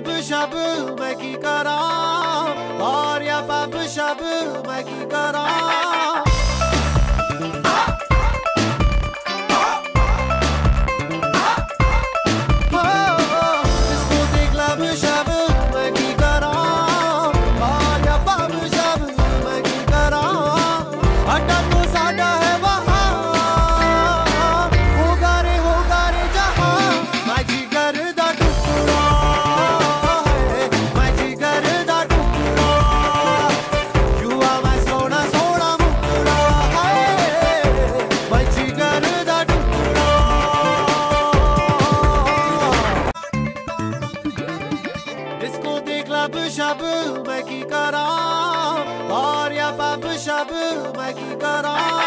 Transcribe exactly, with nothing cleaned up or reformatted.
Club शब मैं की करा और या पब शब मैं की करा क्लब शब मैं की करा और या पब शब मैं की करा।